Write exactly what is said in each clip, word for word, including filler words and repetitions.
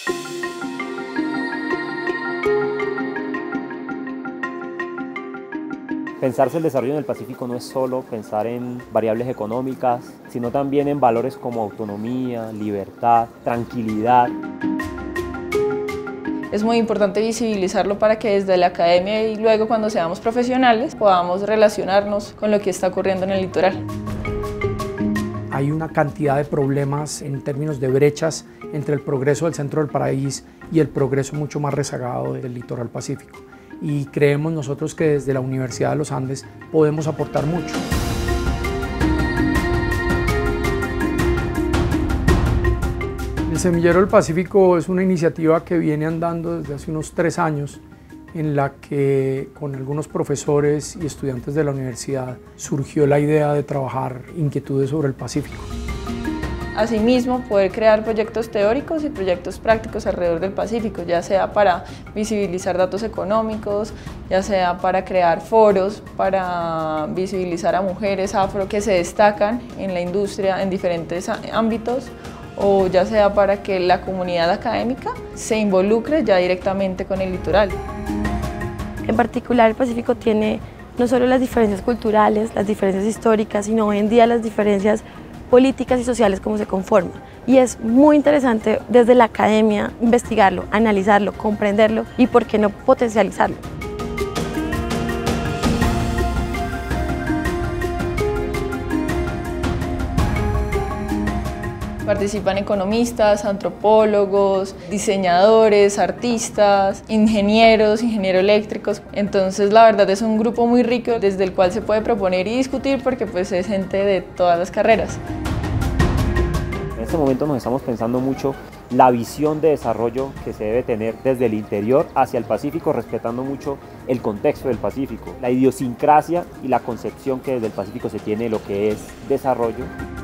Pensarse el desarrollo en el Pacífico no es solo pensar en variables económicas, sino también en valores como autonomía, libertad, tranquilidad. Es muy importante visibilizarlo para que desde la academia y luego cuando seamos profesionales podamos relacionarnos con lo que está ocurriendo en el litoral. Hay una cantidad de problemas en términos de brechas entre el progreso del centro del país y el progreso mucho más rezagado del litoral pacífico. Y creemos nosotros que desde la Universidad de los Andes podemos aportar mucho. El Semillero del Pacífico es una iniciativa que viene andando desde hace unos tres años, en la que con algunos profesores y estudiantes de la universidad surgió la idea de trabajar inquietudes sobre el Pacífico. Asimismo, poder crear proyectos teóricos y proyectos prácticos alrededor del Pacífico, ya sea para visibilizar datos económicos, ya sea para crear foros, para visibilizar a mujeres afro que se destacan en la industria en diferentes ámbitos, o ya sea para que la comunidad académica se involucre ya directamente con el litoral. En particular, el Pacífico tiene no solo las diferencias culturales, las diferencias históricas, sino hoy en día las diferencias políticas y sociales como se conforman. Y es muy interesante desde la academia investigarlo, analizarlo, comprenderlo y por qué no potencializarlo. Participan economistas, antropólogos, diseñadores, artistas, ingenieros, ingenieros eléctricos. Entonces la verdad es un grupo muy rico desde el cual se puede proponer y discutir porque pues es gente de todas las carreras. En este momento nos estamos pensando mucho la visión de desarrollo que se debe tener desde el interior hacia el Pacífico, respetando mucho el contexto del Pacífico, la idiosincrasia y la concepción que desde el Pacífico se tiene de lo que es desarrollo.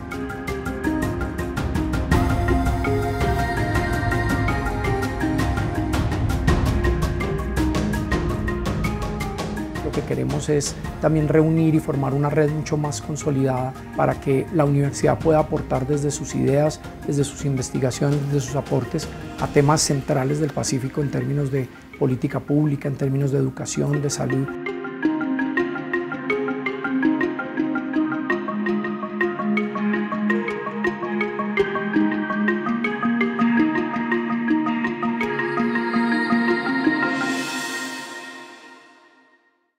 Lo que queremos es también reunir y formar una red mucho más consolidada para que la universidad pueda aportar desde sus ideas, desde sus investigaciones, desde sus aportes a temas centrales del Pacífico en términos de política pública, en términos de educación, de salud.